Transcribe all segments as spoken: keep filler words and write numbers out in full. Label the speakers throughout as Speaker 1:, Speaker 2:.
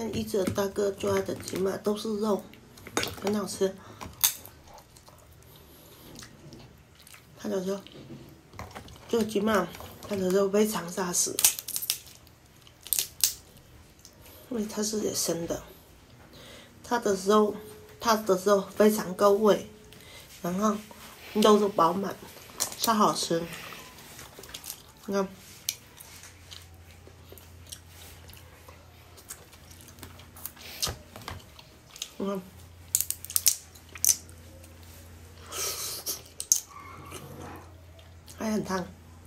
Speaker 1: 看一哲大哥抓的起码都是肉，很好吃。它的肉，这个起码它的肉非常扎实，因为它是生的，它的肉，它的肉非常够味，然后肉都饱满，超好吃。你看。 嗯，还很烫，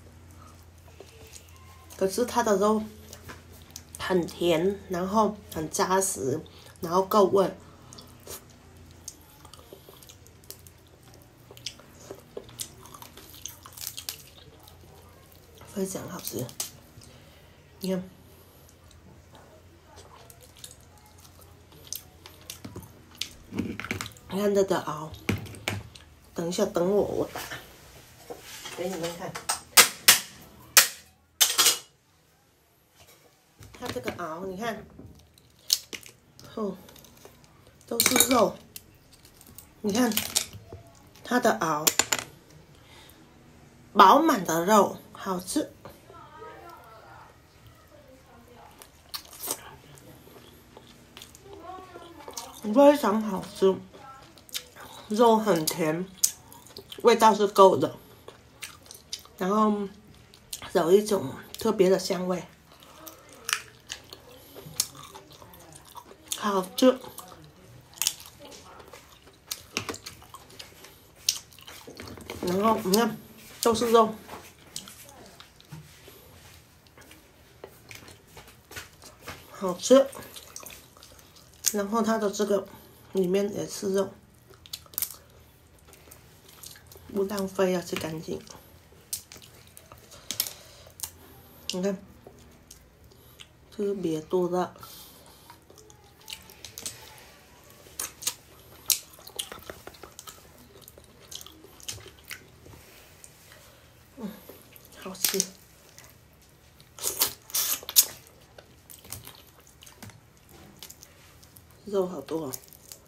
Speaker 1: 可是它的肉很甜，然后很扎实，然后够味，非常好吃。你看。 你看这个熬，等一下，等我，我打给你们看。它这个熬，你看，哦，都是肉。你看它的熬，饱满的肉，好吃。非常好吃。 肉很甜，味道是够的，然后有一种特别的香味，好吃。然后你看，都是肉，好吃。然后它的这个里面也是肉。 不浪费，要吃干净。你看，特别多的，嗯，好吃。肉好多哦。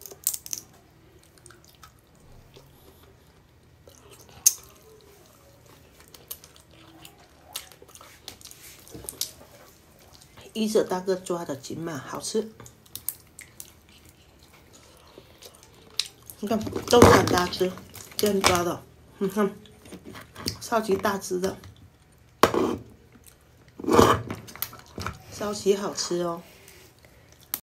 Speaker 1: 一哲大哥抓的金马好吃，你看都是很大只，这样抓的，你看，超级大只的，超级好吃哦。